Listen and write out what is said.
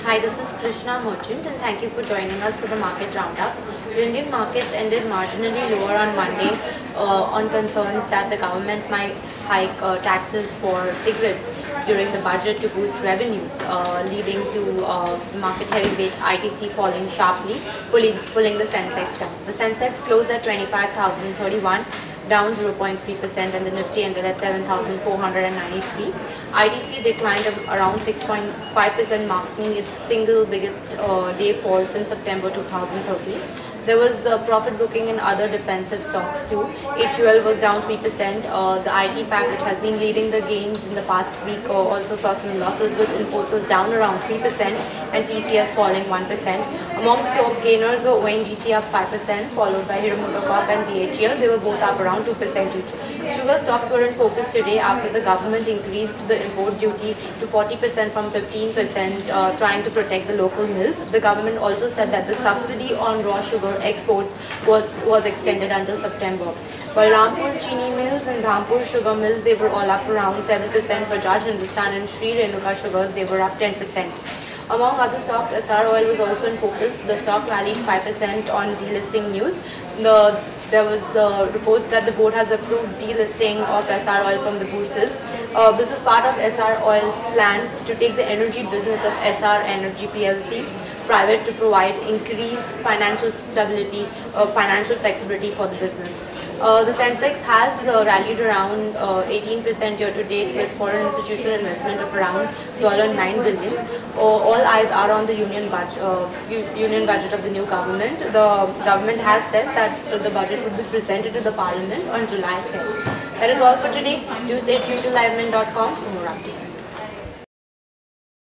Hi, this is Krishna Merchant and thank you for joining us for the market roundup. The Indian markets ended marginally lower on Monday on concerns that the government might hike taxes for cigarettes during the budget to boost revenues, leading to market heavyweight ITC falling sharply, pulling the Sensex down. The Sensex closed at 25,031. Down 0.3% and the Nifty ended at 7,493. ITC declined around 6.5%, marking its single biggest day fall since September 2013. There was profit booking in other defensive stocks too. HUL was down 3%. The IT pack, which has been leading the gains in the past week, also saw some losses, with Infosys down around 3% and TCS falling 1%. Among the top gainers were ONGC up 5%, followed by Hero MotoCorp and BHEL. They were both up around 2% each. Sugar stocks were in focus today after the government increased the import duty to 40% from 15%, trying to protect the local mills. The government also said that the subsidy on raw sugar exports was extended until September. While Rampur Chini Mills and Dhampur Sugar Mills, they were all up around 7%. Bajaj Hindustan and Sri Renuka Sugars, they were up 10%. Among other stocks, SR Oil was also in focus. The stock rallied 5% on delisting news. There was reports that the board has approved delisting of SR Oil from the bourses. This is part of SR Oil's plans to take the energy business of SR Energy PLC private to provide increased financial stability, financial flexibility for the business. The Sensex has rallied around 18% year to date, with foreign institutional investment of around $9 billion. All eyes are on the union budget of the new government. The government has said that the budget would be presented to the parliament on July 10th. That is all for today. Do stay tuned to livemind.com for more updates.